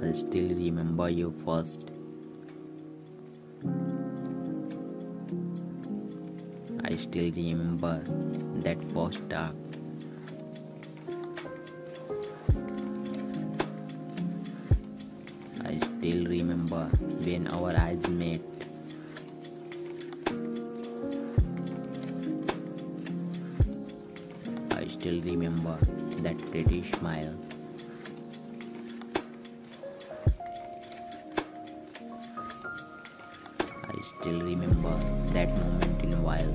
I still remember you first. I still remember that first talk. I still remember when our eyes met. I still remember that pretty smile. I still remember that moment in a while.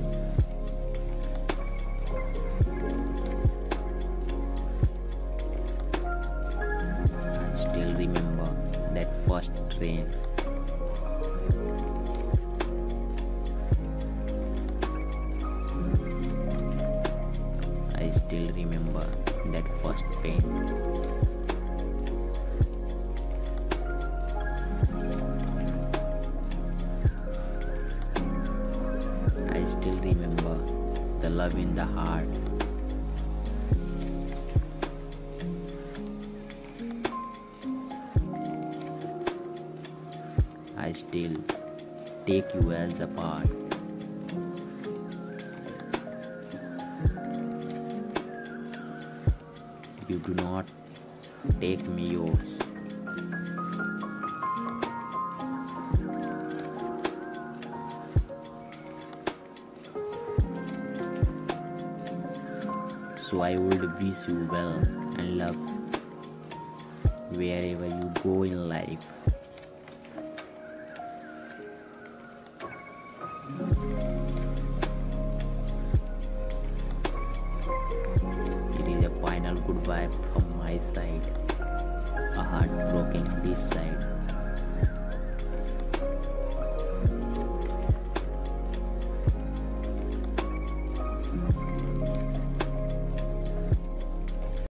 I still remember that first train. I still remember that first pain. I still remember the love in the heart. I still take you as a part. You do not take me yours. So I would wish you well and love wherever you go in life. It is a final goodbye from my side.